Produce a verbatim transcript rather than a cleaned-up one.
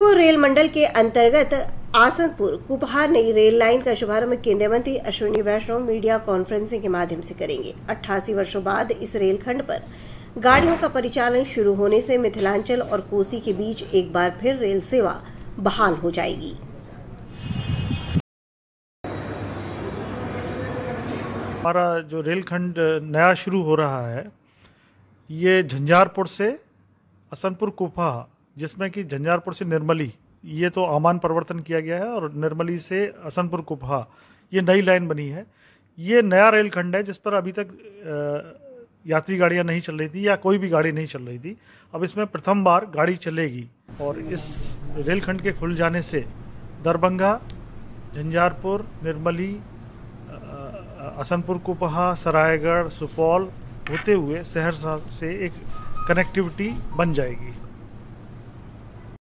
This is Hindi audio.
रेल मंडल के अंतर्गत आसनपुर कुपहा नई रेल लाइन का शुभारंभ केंद्रीय मंत्री अश्विनी वैष्णव मीडिया कॉन्फ्रेंसिंग के माध्यम से करेंगे। अट्ठासी वर्षों बाद इस रेलखंड पर गाड़ियों का परिचालन शुरू होने से मिथिलांचल और कोसी के बीच एक बार फिर रेल सेवा बहाल हो जाएगी। हमारा जो रेलखंड नया शुरू हो रहा है ये झंझारपुर से आसनपुर कुपहा, जिसमें कि झंझारपुर से निर्मली ये तो आमान परिवर्तन किया गया है और निर्मली से आसनपुर कुपहा ये नई लाइन बनी है। ये नया रेलखंड है जिस पर अभी तक यात्री गाड़ियां नहीं चल रही थी या कोई भी गाड़ी नहीं चल रही थी। अब इसमें प्रथम बार गाड़ी चलेगी और इस रेलखंड के खुल जाने से दरभंगा, झंझारपुर, निर्मली, आसनपुर कुपहा, सरायगढ़, सुपौल होते हुए सहरसा से एक कनेक्टिविटी बन जाएगी।